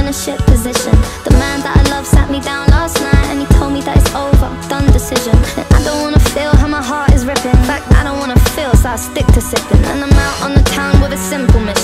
in a shit position. The man that I love sat me down last night and he told me that it's over, done decision. And I don't wanna feel how my heart is ripping. In fact, I don't wanna feel, so I stick to sipping. And I'm out on the town with a simple mission.